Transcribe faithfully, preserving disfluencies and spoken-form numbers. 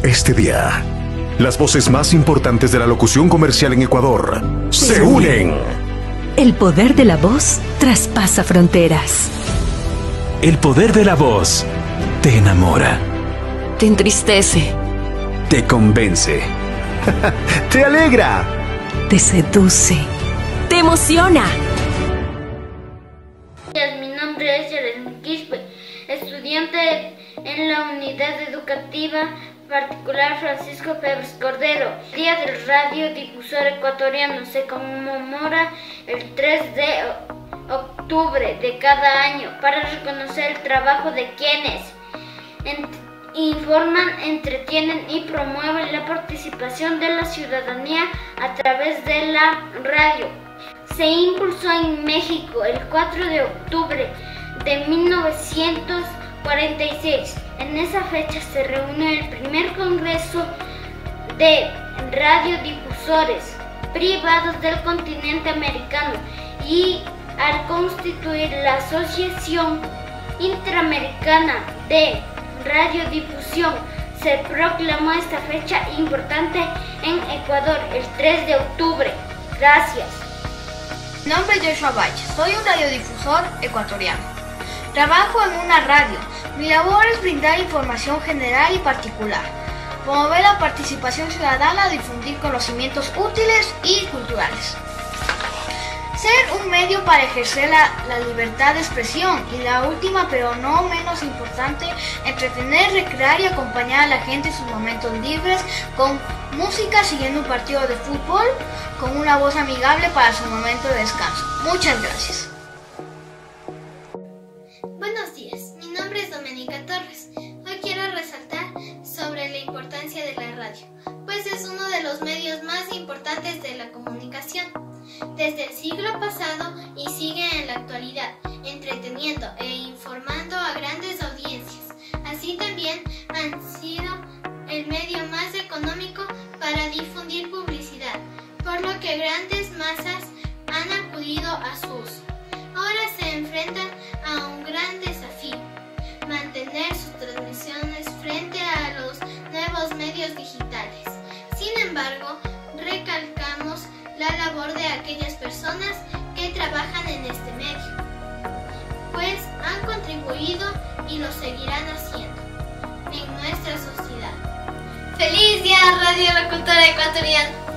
este día, las voces más importantes de la locución comercial en Ecuador se unen. El poder de la voz traspasa fronteras. El poder de la voz te enamora. Te entristece. Te convence. ¡Te alegra! Te seduce. Te emociona. Mi nombre es Yaren Quispe, estudiante en la unidad educativa particular Francisco Pérez Cordero. El Día del Radiodifusor Ecuatoriano se conmemora el tres de octubre de cada año para reconocer el trabajo de quienes informan, entretienen y promueven la participación de la ciudadanía a través de la radio. Se impulsó en México el cuatro de octubre de mil novecientos cuarenta y seis. En esa fecha se reunió el primer congreso de radiodifusores privados del continente americano y al constituir la Asociación Interamericana de Radiodifusión se proclamó esta fecha importante en Ecuador el tres de octubre. Gracias. Mi nombre es Joshua Valle, soy un radiodifusor ecuatoriano. Trabajo en una radio. Mi labor es brindar información general y particular, promover la participación ciudadana, difundir conocimientos útiles y culturales. Ser un medio para ejercer la, la libertad de expresión y la última pero no menos importante, entretener, recrear y acompañar a la gente en sus momentos libres con música, siguiendo un partido de fútbol, con una voz amigable para su momento de descanso. Muchas gracias. Buenos días, mi nombre es Doménica Torres. Hoy quiero resaltar sobre la importancia de la radio, pues es uno de los medios más importantes de la comunicación. Desde el siglo pasado y sigue en la actualidad, entreteniendo e informando a grandes audiencias. Así también han sido el medio más económico para difundir publicidad, por lo que grandes masas han acudido a su uso. Ahora se enfrentan a un gran desafío: mantener sus transmisiones frente a los nuevos medios digitales. Sin embargo, recalcamos la labor de aquellas personas que trabajan en este medio, pues han contribuido y lo seguirán haciendo en nuestra sociedad. ¡Feliz Día Radio Locutora Ecuatoriana!